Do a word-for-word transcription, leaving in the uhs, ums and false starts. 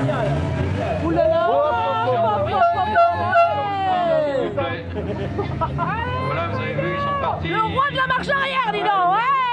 Ouh là là. Voilà, vous avez vu, ils sont partis. Le roi de la marche arrière, dis donc, ouais.